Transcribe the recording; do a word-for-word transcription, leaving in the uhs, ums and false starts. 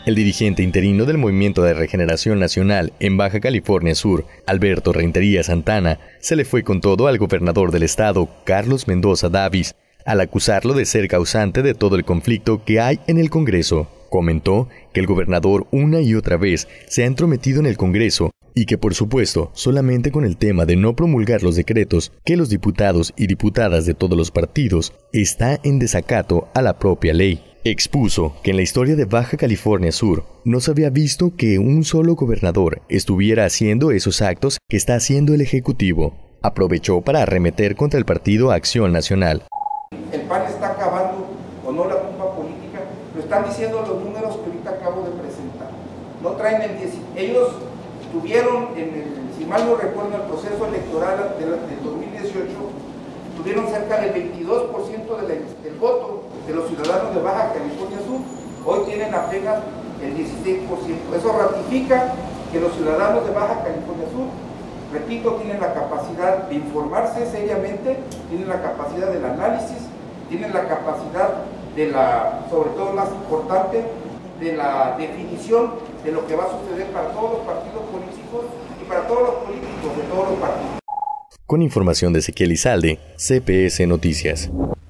El dirigente interino del Movimiento de Regeneración Nacional en Baja California Sur, Alberto Rentería Santana, se le fue con todo al gobernador del estado, Carlos Mendoza Davis, al acusarlo de ser causante de todo el conflicto que hay en el Congreso. Comentó que el gobernador una y otra vez se ha entrometido en el Congreso y que, por supuesto, solamente con el tema de no promulgar los decretos que los diputados y diputadas de todos los partidos está en desacato a la propia ley. Expuso que en la historia de Baja California Sur no se había visto que un solo gobernador estuviera haciendo esos actos que está haciendo el Ejecutivo. Aprovechó para arremeter contra el Partido Acción Nacional. El P A N está acabando, o no la culpa política, lo están diciendo los números que ahorita acabo de presentar. No traen el diez, ellos tuvieron, en el, si mal no recuerdo, el proceso electoral del, del dos mil dieciocho, tuvieron cerca del veintidós por ciento del, del voto de los ciudadanos de Baja California Sur. Hoy tienen apenas el dieciséis por ciento. Eso ratifica que los ciudadanos de Baja California Sur, repito, tienen la capacidad de informarse seriamente, tienen la capacidad del análisis, tienen la capacidad de la, sobre todo más importante, de la definición de lo que va a suceder para todos los partidos políticos y para todos los políticos de todos los partidos. Con información de Ezequiel Izalde, C P S Noticias.